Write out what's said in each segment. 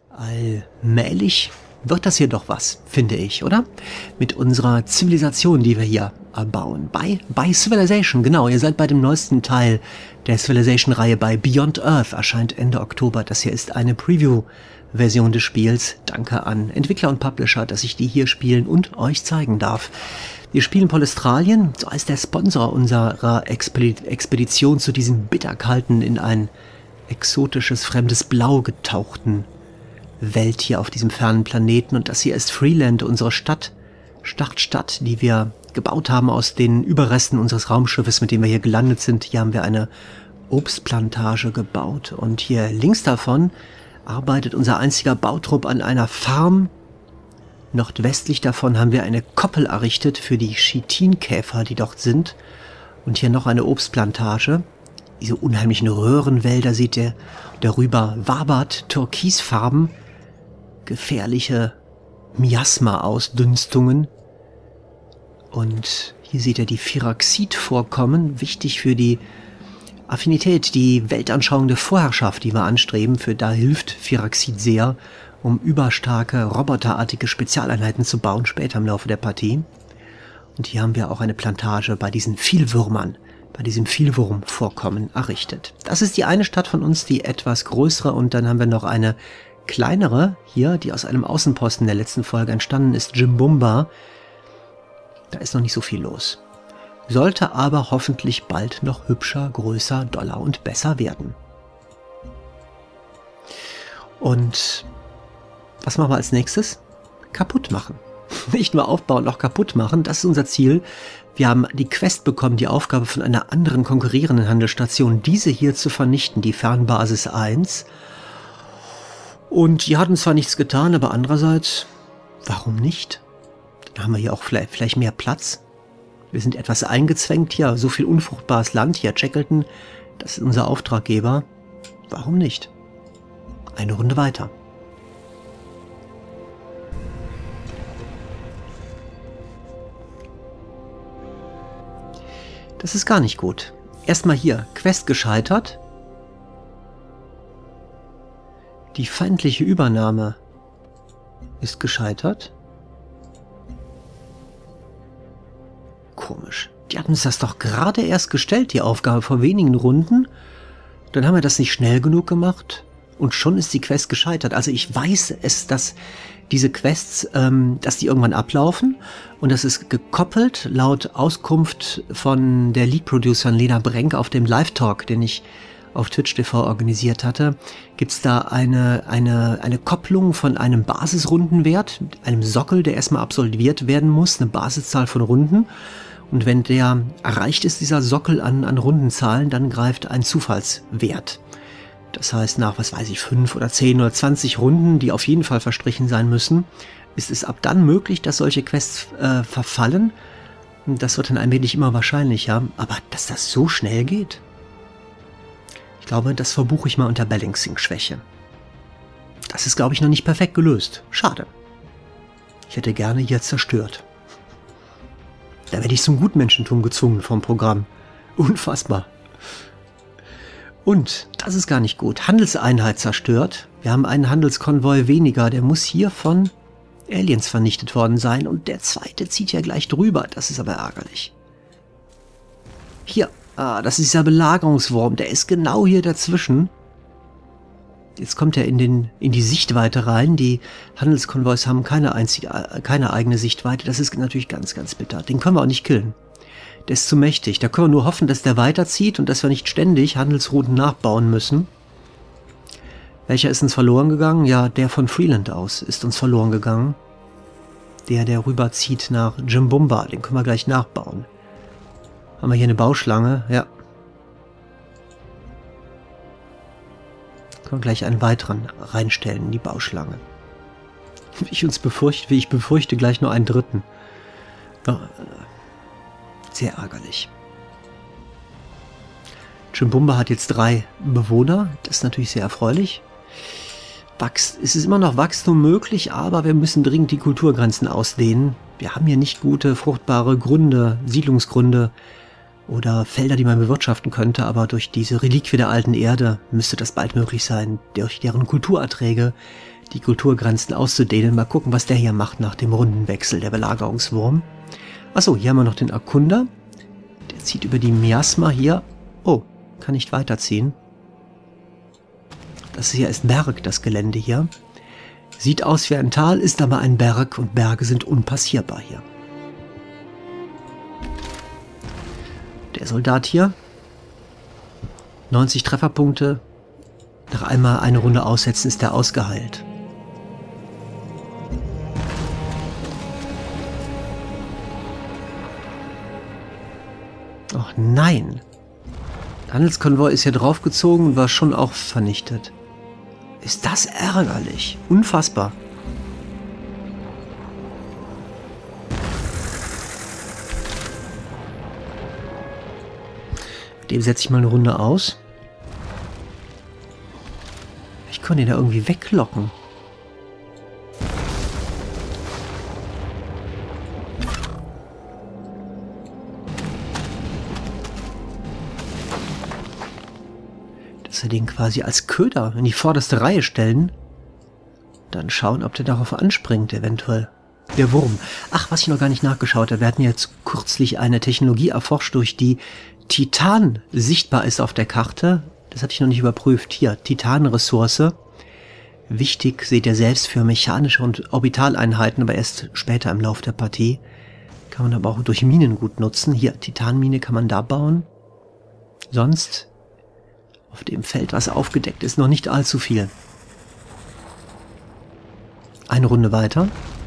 Allmählich wird das hier doch was, finde ich, oder? Mit unserer Zivilisation, die wir hier bauen. Bei Civilization, genau. Ihr seid bei dem neuesten Teil der Civilization-Reihe. Bei Beyond Earth erscheint Ende Oktober. Das hier ist eine Preview-Version des Spiels. Danke an Entwickler und Publisher, dass ich die hier spielen und euch zeigen darf. Wir spielen Polystralien, so heißt der Sponsor unserer Expedition zu diesem bitterkalten, in ein exotisches, fremdes Blau getauchten Welt hier auf diesem fernen Planeten. Und das hier ist Freeland, unsere Startstadt, die wir gebaut haben aus den Überresten unseres Raumschiffes, mit dem wir hier gelandet sind. Hier haben wir eine Obstplantage gebaut. Und hier links davon arbeitet unser einziger Bautrupp an einer Farm. Nordwestlich davon haben wir eine Koppel errichtet für die Chitinkäfer, die dort sind. Und hier noch eine Obstplantage. Diese unheimlichen Röhrenwälder seht ihr. Darüber wabert türkisfarben, gefährliche Miasma-Ausdünstungen. Und hier seht ihr die Firaxid-Vorkommen, wichtig für die Affinität, die Weltanschauung der Vorherrschaft, die wir anstreben. Da hilft Firaxid sehr, um überstarke, roboterartige Spezialeinheiten zu bauen, später im Laufe der Partie. Und hier haben wir auch eine Plantage bei diesen Vielwürmern, bei diesem Vielwurmvorkommen errichtet. Das ist die eine Stadt von uns, die etwas größere, und dann haben wir noch eine kleinere hier, die aus einem Außenposten der letzten Folge entstanden ist, Jimbumba. Da ist noch nicht so viel los. Sollte aber hoffentlich bald noch hübscher, größer, doller und besser werden. Und was machen wir als nächstes? Kaputt machen. Nicht nur aufbauen, auch kaputt machen. Das ist unser Ziel. Wir haben die Quest bekommen, die Aufgabe von einer anderen konkurrierenden Handelsstation, diese hier zu vernichten, die Fernbasis 1. Und die hatten zwar nichts getan, aber andererseits, warum nicht? Dann haben wir hier auch vielleicht mehr Platz. Wir sind etwas eingezwängt hier, so viel unfruchtbares Land hier. Shackleton, das ist unser Auftraggeber. Warum nicht? Eine Runde weiter. Das ist gar nicht gut. Erstmal hier, Quest gescheitert. Die feindliche Übernahme ist gescheitert. Komisch. Die hatten uns das doch gerade erst gestellt, die Aufgabe, vor wenigen Runden. Dann haben wir das nicht schnell genug gemacht und schon ist die Quest gescheitert. Also ich weiß es, dass diese Quests, dass die irgendwann ablaufen, und das ist gekoppelt, laut Auskunft von der Lead-Producerin Lena Brenk auf dem Live-Talk, den ich auf Twitch TV organisiert hatte, gibt es da eine Kopplung von einem Basisrundenwert, einem Sockel, der erstmal absolviert werden muss, eine Basiszahl von Runden. Und wenn der erreicht ist, dieser Sockel an Rundenzahlen, dann greift ein Zufallswert. Das heißt, nach, was weiß ich, 5 oder 10 oder 20 Runden, die auf jeden Fall verstrichen sein müssen, ist es ab dann möglich, dass solche Quests verfallen. Das wird dann allmählich immer wahrscheinlicher. Aber dass das so schnell geht? Ich glaube, das verbuche ich mal unter Balancing-Schwäche. Das ist, glaube ich, noch nicht perfekt gelöst. Schade. Ich hätte gerne hier zerstört. Da werde ich zum Gutmenschentum gezwungen vom Programm. Unfassbar. Und, das ist gar nicht gut, Handelseinheit zerstört. Wir haben einen Handelskonvoi weniger, der muss hier von Aliens vernichtet worden sein. Und der zweite zieht ja gleich drüber, das ist aber ärgerlich. Hier, das ist dieser Belagerungswurm, der ist genau hier dazwischen. Jetzt kommt er in die Sichtweite rein. Die Handelskonvois haben keine eigene Sichtweite. Das ist natürlich ganz, ganz bitter. Den können wir auch nicht killen. Der ist zu mächtig. Da können wir nur hoffen, dass der weiterzieht und dass wir nicht ständig Handelsrouten nachbauen müssen. Welcher ist uns verloren gegangen? Ja, der von Freeland aus ist uns verloren gegangen. Der rüberzieht nach Jimbumba. Den können wir gleich nachbauen. Haben wir hier eine Bauschlange? Ja. Können wir gleich einen weiteren reinstellen in die Bauschlange. Wie ich befürchte, gleich nur einen dritten. Sehr ärgerlich. Jimbumba hat jetzt 3 Bewohner. Das ist natürlich sehr erfreulich. Es ist immer noch Wachstum möglich, aber wir müssen dringend die Kulturgrenzen ausdehnen. Wir haben hier nicht gute, fruchtbare Gründe, Siedlungsgründe oder Felder, die man bewirtschaften könnte, aber durch diese Reliquie der alten Erde müsste das bald möglich sein, durch deren Kulturerträge die Kulturgrenzen auszudehnen. Mal gucken, was der hier macht nach dem Rundenwechsel, der Belagerungswurm. Achso, hier haben wir noch den Erkunder. Der zieht über die Miasma hier. Oh, kann nicht weiterziehen. Das hier ist Berg, das Gelände hier. Sieht aus wie ein Tal, ist aber ein Berg und Berge sind unpassierbar hier. Der Soldat hier. 90 Trefferpunkte. Nach einmal eine Runde aussetzen ist er ausgeheilt. Ach nein. Der Handelskonvoi ist hier draufgezogen und war schon auch vernichtet. Ist das ärgerlich. Unfassbar. Mit dem setze ich mal eine Runde aus. Ich kann den da irgendwie weglocken. Dass wir den quasi als Köder in die vorderste Reihe stellen. Dann schauen, ob der darauf anspringt, eventuell. Der Wurm. Ach, was ich noch gar nicht nachgeschaut habe. Wir hatten jetzt kürzlich eine Technologie erforscht, durch die Titan sichtbar ist auf der Karte. Das hatte ich noch nicht überprüft. Hier, Titanressource. Wichtig, seht ihr selbst, für mechanische und Orbitaleinheiten, aber erst später im Lauf der Partie. Kann man aber auch durch Minen gut nutzen. Hier, Titanmine kann man da bauen. Sonst auf dem Feld, was aufgedeckt ist, noch nicht allzu viel. Eine Runde weiter.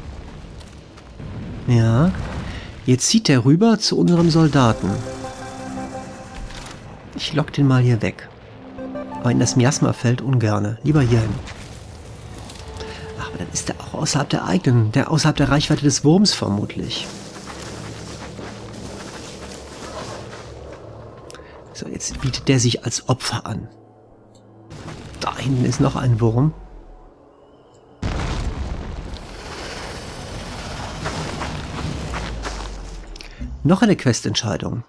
Ja. Jetzt zieht er rüber zu unserem Soldaten. Ich lock den mal hier weg. Aber in das Miasma-Feld ungerne. Lieber hier hin. Ach, aber dann ist er auch außerhalb der eigenen, außerhalb der Reichweite des Wurms vermutlich. So, jetzt bietet der sich als Opfer an. Da hinten ist noch ein Wurm. Noch eine Questentscheidung.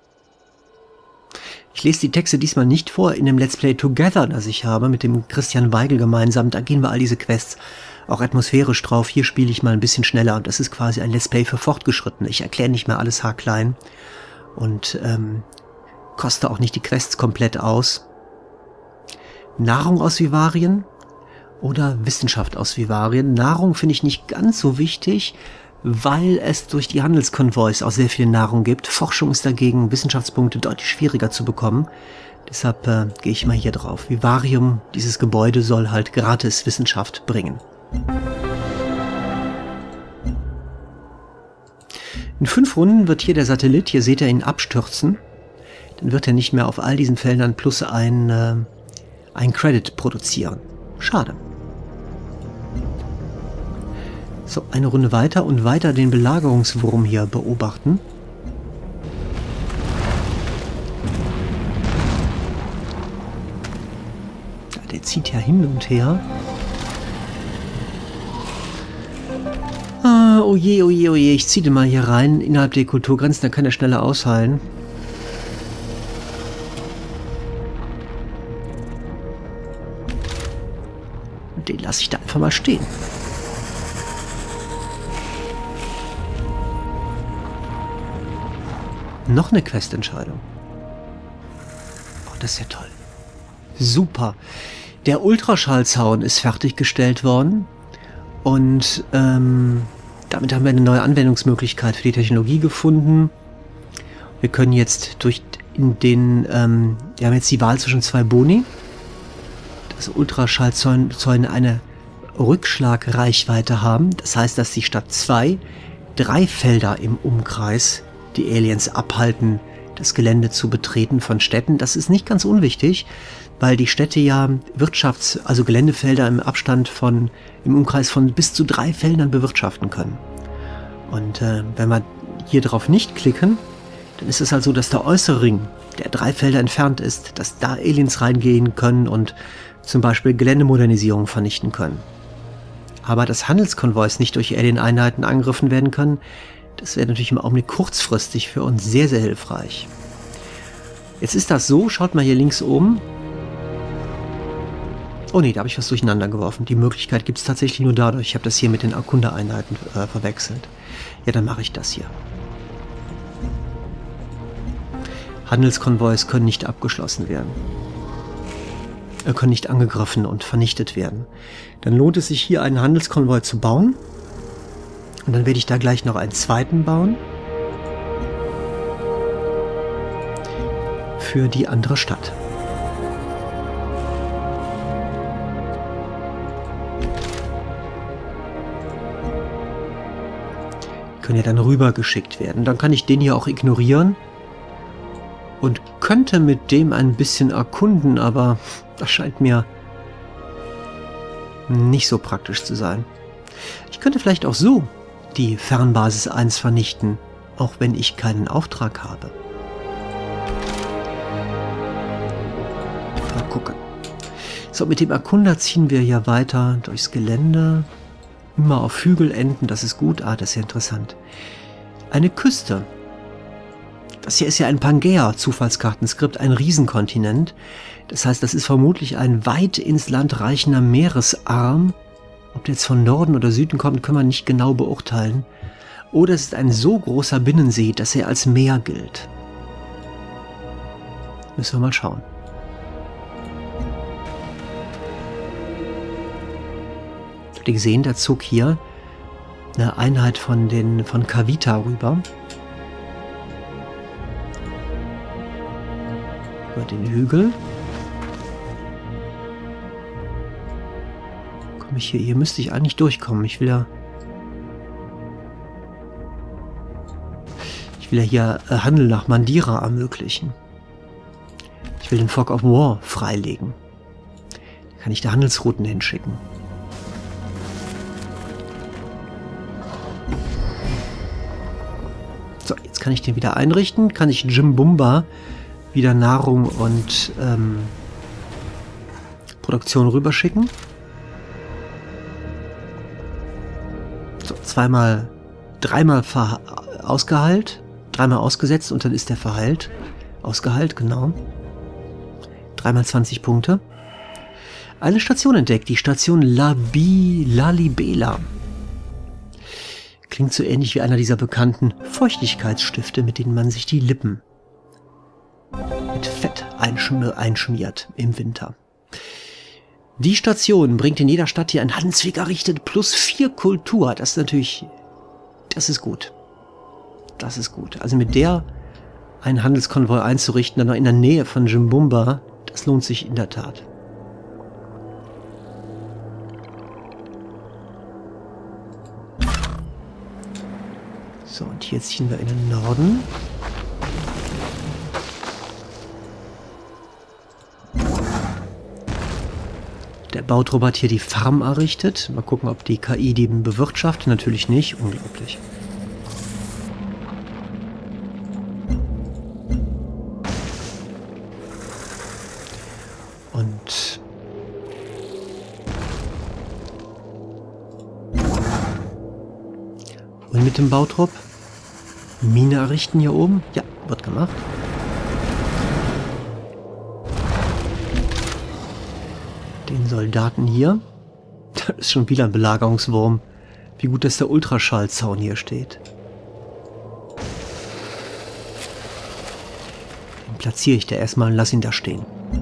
Ich lese die Texte diesmal nicht vor in dem Let's Play Together, das ich habe mit dem Christian Weigel gemeinsam. Da gehen wir all diese Quests auch atmosphärisch drauf. Hier spiele ich mal ein bisschen schneller und das ist quasi ein Let's Play für Fortgeschrittene. Ich erkläre nicht mehr alles haarklein und koste auch nicht die Quests komplett aus. Nahrung aus Vivarien oder Wissenschaft aus Vivarien. Nahrung finde ich nicht ganz so wichtig, weil es durch die Handelskonvois auch sehr viel Nahrung gibt. Forschung ist dagegen, Wissenschaftspunkte deutlich schwieriger zu bekommen. Deshalb gehe ich mal hier drauf. Vivarium, dieses Gebäude, soll halt gratis Wissenschaft bringen. In 5 Runden wird hier der Satellit, hier seht ihr ihn, abstürzen. Dann wird er nicht mehr auf all diesen Feldern plus ein Credit produzieren. Schade. So, eine Runde weiter und weiter den Belagerungswurm hier beobachten. Ja, der zieht ja hin und her. Ah, oh je, oh je, oh je. Ich ziehe den mal hier rein, innerhalb der Kulturgrenzen, dann kann er schneller ausheilen. Und den lasse ich da einfach mal stehen. Noch eine Questentscheidung. Oh, das ist ja toll. Super. Der Ultraschallzaun ist fertiggestellt worden. Und damit haben wir eine neue Anwendungsmöglichkeit für die Technologie gefunden. Wir können jetzt wir haben jetzt die Wahl zwischen 2 Boni. Dass Ultraschallzäune eine Rückschlagreichweite haben. Das heißt, dass sie statt 2 3 Felder im Umkreis die Aliens abhalten, das Gelände zu betreten von Städten. Das ist nicht ganz unwichtig, weil die Städte ja also Geländefelder im Umkreis von bis zu 3 Feldern bewirtschaften können. Und wenn wir hier drauf nicht klicken, dann ist es halt so, dass der äußere Ring, der 3 Felder entfernt ist, dass da Aliens reingehen können und zum Beispiel Geländemodernisierung vernichten können. Aber dass Handelskonvois nicht durch Alien-Einheiten angegriffen werden können, das wäre natürlich im Augenblick kurzfristig für uns sehr, sehr hilfreich. Jetzt ist das so, schaut mal hier links oben. Oh ne, da habe ich was durcheinander geworfen. Die Möglichkeit gibt es tatsächlich nur dadurch. Ich habe das hier mit den Erkundereinheiten verwechselt. Ja, dann mache ich das hier. Handelskonvois können nicht abgeschlossen werden. Können nicht angegriffen und vernichtet werden. Dann lohnt es sich hier einen Handelskonvoi zu bauen. Und dann werde ich da gleich noch einen zweiten bauen. Für die andere Stadt. Können ja dann rübergeschickt werden. Dann kann ich den hier auch ignorieren. Und könnte mit dem ein bisschen erkunden, aber das scheint mir nicht so praktisch zu sein. Ich könnte vielleicht auch so die Fernbasis 1 vernichten, auch wenn ich keinen Auftrag habe. Mal gucken. So, mit dem Erkunder ziehen wir hier weiter durchs Gelände. Immer auf Hügelenden, das ist gut. Ah, das ist ja interessant. Eine Küste. Das hier ist ja ein Pangea-Zufallskartenskript, ein Riesenkontinent. Das heißt, das ist vermutlich ein weit ins Land reichender Meeresarm. Ob der jetzt von Norden oder Süden kommt, können wir nicht genau beurteilen. Oder es ist ein so großer Binnensee, dass er als Meer gilt. Müssen wir mal schauen. Habt ihr gesehen, da zog hier eine Einheit von Kavita rüber. Über den Hügel. Komme ich hier müsste ich eigentlich durchkommen. Ich will ja hier Handel nach Mandira ermöglichen. Ich will den Fog of War freilegen. Da kann ich da Handelsrouten hinschicken. So, jetzt kann ich den wieder einrichten. Kann ich Jimbumba wieder Nahrung und Produktion rüberschicken. So, dreimal ausgeheilt. Dreimal ausgesetzt und dann ist der verheilt. Ausgeheilt, genau. 3x20 Punkte. Eine Station entdeckt, die Station Lalibela. Klingt so ähnlich wie einer dieser bekannten Feuchtigkeitsstifte, mit denen man sich die Lippen mit Fett einschmiert im Winter. Die Station bringt in jeder Stadt hier einen Handelsweg errichtet, plus 4 Kultur. Das ist natürlich, das ist gut. Das ist gut. Also mit der einen Handelskonvoi einzurichten, dann noch in der Nähe von Jimbumba, das lohnt sich in der Tat. So, und hier ziehen wir in den Norden. Der Bautrupp hat hier die Farm errichtet. Mal gucken, ob die KI die bewirtschaftet. Natürlich nicht. Unglaublich. Und wohin mit dem Bautrupp? Mine errichten hier oben? Ja, wird gemacht. Den Soldaten hier. Da ist schon wieder ein Belagerungswurm. Wie gut, dass der Ultraschallzaun hier steht. Den platziere ich da erstmal und lasse ihn da stehen.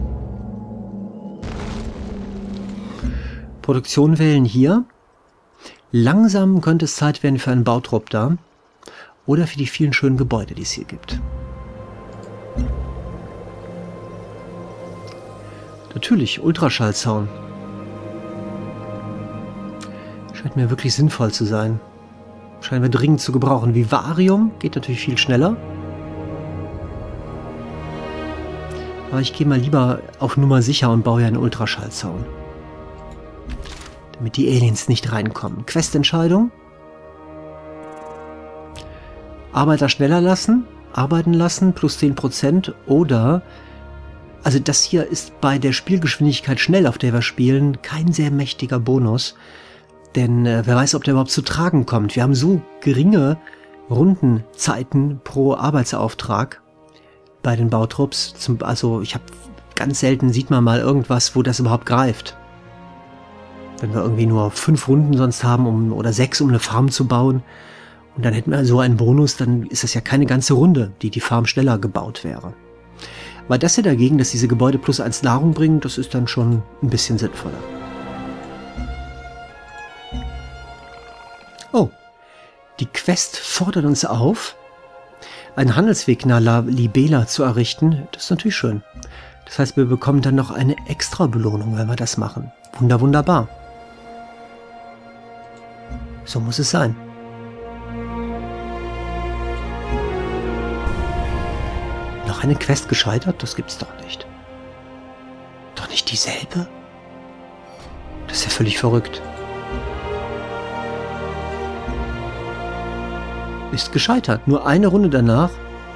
Produktion wählen hier. Langsam könnte es Zeit werden für einen Bautrupp da. Oder für die vielen schönen Gebäude, die es hier gibt. Natürlich, Ultraschallzaun. Scheint mir wirklich sinnvoll zu sein. Scheinen wir dringend zu gebrauchen. Vivarium geht natürlich viel schneller. Aber ich gehe mal lieber auf Nummer sicher und baue ja einen Ultraschallzaun. Damit die Aliens nicht reinkommen. Questentscheidung. Arbeiter schneller lassen, arbeiten lassen, plus 10% oder, also das hier ist bei der Spielgeschwindigkeit schnell, auf der wir spielen, kein sehr mächtiger Bonus, denn wer weiß, ob der überhaupt zu tragen kommt. Wir haben so geringe Rundenzeiten pro Arbeitsauftrag bei den Bautrupps, also ich habe ganz selten, sieht man mal irgendwas, wo das überhaupt greift. Wenn wir irgendwie nur 5 Runden sonst haben, oder 6, um eine Farm zu bauen. Und dann hätten wir so einen Bonus, dann ist das ja keine ganze Runde, die Farm schneller gebaut wäre. Aber das hier dagegen, dass diese Gebäude +1 Nahrung bringen, das ist dann schon ein bisschen sinnvoller. Oh, die Quest fordert uns auf, einen Handelsweg nach La Libela zu errichten. Das ist natürlich schön. Das heißt, wir bekommen dann noch eine extra Belohnung, wenn wir das machen. Wunderbar. So muss es sein. Noch eine Quest gescheitert? Das gibt's doch nicht. Doch nicht dieselbe? Das ist ja völlig verrückt. Ist gescheitert. Nur eine Runde danach.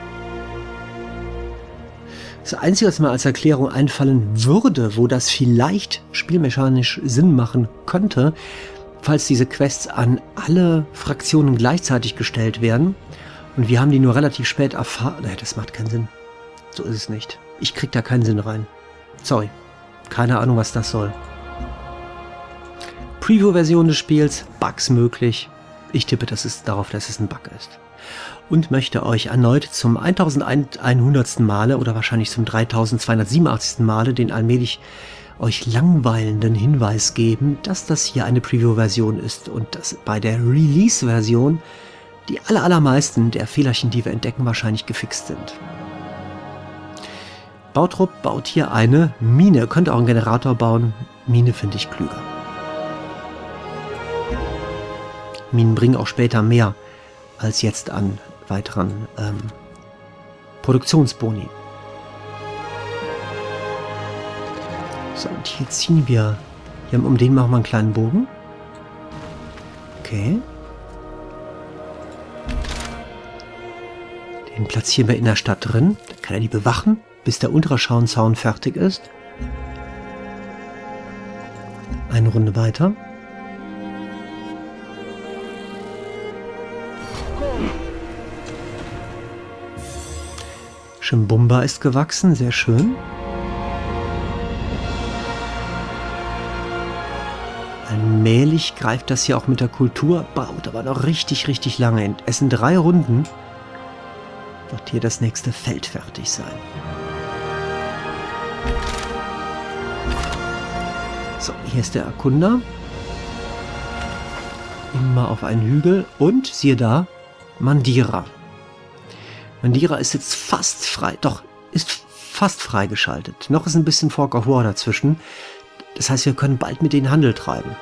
Das Einzige, was mir als Erklärung einfallen würde, wo das vielleicht spielmechanisch Sinn machen könnte, falls diese Quests an alle Fraktionen gleichzeitig gestellt werden und wir haben die nur relativ spät erfahren. Naja, das macht keinen Sinn. So ist es nicht. Ich krieg da keinen Sinn rein. Sorry. Keine Ahnung, was das soll. Preview-Version des Spiels, Bugs möglich. Ich tippe, darauf, dass es ein Bug ist. Und möchte euch erneut zum 1100. Male oder wahrscheinlich zum 3287. Male den allmählich euch langweilenden Hinweis geben, dass das hier eine Preview-Version ist und dass bei der Release-Version die allermeisten der Fehlerchen, die wir entdecken, wahrscheinlich gefixt sind. Bautrupp baut hier eine Mine. Könnt auch einen Generator bauen. Mine finde ich klüger. Minen bringen auch später mehr als jetzt an weiteren Produktionsboni. So, und hier ziehen wir. Um den machen wir einen kleinen Bogen. Okay. Den platzieren wir in der Stadt drin. Dann kann er die bewachen, bis der untere Schauenzaun fertig ist. Eine Runde weiter. Shimbumba ist gewachsen, sehr schön. Allmählich greift das hier auch mit der Kultur, baut aber noch richtig lange. Es sind 3 Runden. Wird hier das nächste Feld fertig sein. So, hier ist der Erkunder. Immer auf einen Hügel und siehe da, Mandira. Mandira ist jetzt fast frei, doch, ist fast freigeschaltet. Noch ist ein bisschen Fork of War dazwischen. Das heißt, wir können bald mit denen Handel treiben.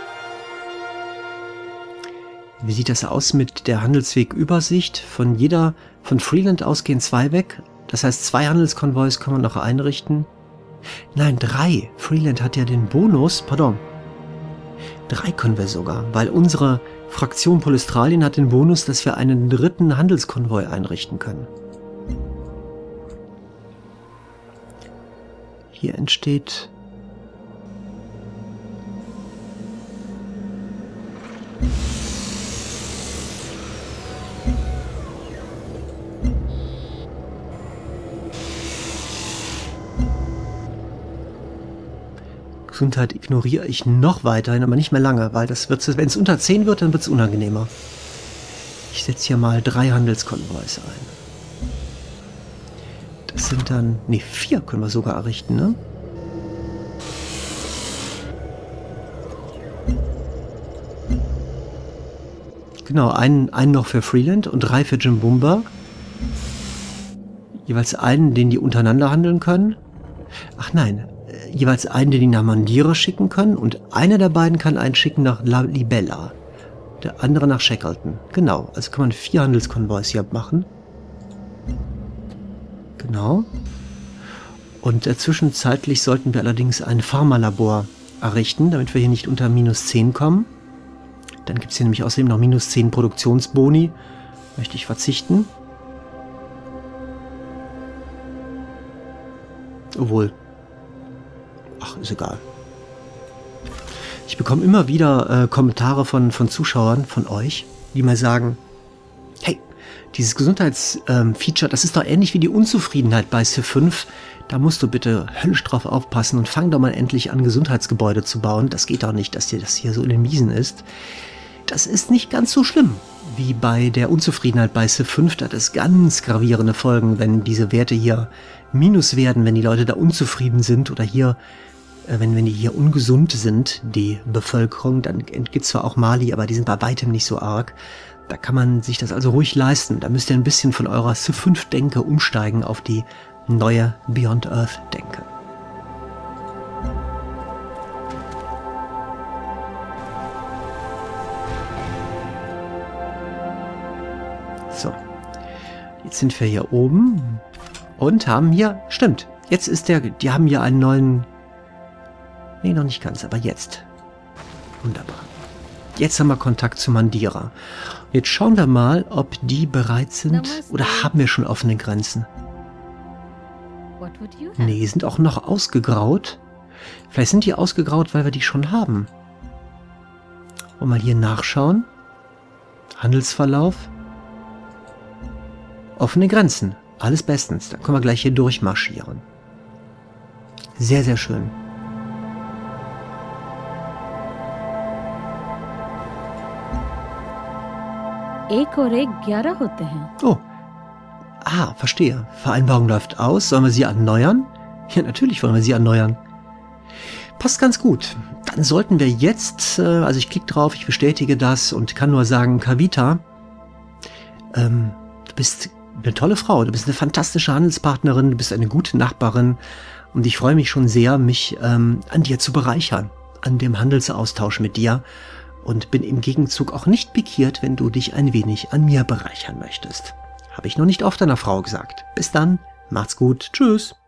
Wie sieht das aus mit der Handelswegübersicht? Von Freeland aus gehen 2 weg. Das heißt, 2 Handelskonvois können wir noch einrichten. Nein, 3. Freeland hat ja den Bonus, pardon. 3 können wir sogar, weil unsere Fraktion Polystralien hat den Bonus, dass wir einen 3. Handelskonvoi einrichten können. Hier entsteht... Gesundheit ignoriere ich noch weiterhin, aber nicht mehr lange, weil das wird, wenn es unter 10 wird, dann wird es unangenehmer. Ich setze hier mal 3 Handelskonvois ein. Das sind dann, ne, 4 können wir sogar errichten, ne? Genau, einen noch für Freeland und 3 für Shimbumba. Jeweils einen, den die untereinander handeln können. Ach nein, jeweils einen, den die nach Mandira schicken können und einer der beiden kann einen schicken nach La Libela. Der andere nach Shackleton. Genau, also kann man 4 Handelskonvois hier machen. Genau. Und zwischenzeitlich sollten wir allerdings ein Pharmalabor errichten, damit wir hier nicht unter -10 kommen. Dann gibt es hier nämlich außerdem noch -10 Produktionsboni. Möchte ich verzichten. Obwohl. Ach, ist egal. Ich bekomme immer wieder Kommentare von Zuschauern, von euch, die mal sagen, hey, dieses Gesundheitsfeature, das ist doch ähnlich wie die Unzufriedenheit bei Civ 5. Da musst du bitte höllisch drauf aufpassen und fang doch mal endlich an, Gesundheitsgebäude zu bauen. Das geht doch nicht, dass dir das hier so in den Miesen ist. Das ist nicht ganz so schlimm wie bei der Unzufriedenheit bei Civ 5. Da hat es ganz gravierende Folgen, wenn diese Werte hier minus werden, wenn die Leute da unzufrieden sind oder hier, wenn die hier ungesund sind, die Bevölkerung. Dann gibt es zwar auch Mali, aber die sind bei weitem nicht so arg. Da kann man sich das also ruhig leisten. Da müsst ihr ein bisschen von eurer Civ 5-Denke umsteigen auf die neue Beyond Earth-Denke. So, jetzt sind wir hier oben und haben hier, stimmt, jetzt ist die haben hier einen neuen, nee, noch nicht ganz, aber jetzt. Wunderbar. Jetzt haben wir Kontakt zu Mandira. Jetzt schauen wir mal, ob die bereit sind, oder haben wir schon offene Grenzen? Nee, sind auch noch ausgegraut. Vielleicht sind die ausgegraut, weil wir die schon haben. Wollen wir mal hier nachschauen. Handelsverlauf. Offene Grenzen. Alles bestens. Dann können wir gleich hier durchmarschieren. Sehr, sehr schön. Oh. Ah, verstehe. Vereinbarung läuft aus. Sollen wir sie erneuern? Ja, natürlich wollen wir sie erneuern. Passt ganz gut. Dann sollten wir jetzt, also ich klicke drauf, ich bestätige das und kann nur sagen, Kavita, du bist eine tolle Frau, du bist eine fantastische Handelspartnerin, du bist eine gute Nachbarin und ich freue mich schon sehr, mich an dir zu bereichern, an dem Handelsaustausch mit dir und bin im Gegenzug auch nicht pikiert, wenn du dich ein wenig an mir bereichern möchtest. Habe ich noch nicht oft einer Frau gesagt. Bis dann, macht's gut, tschüss.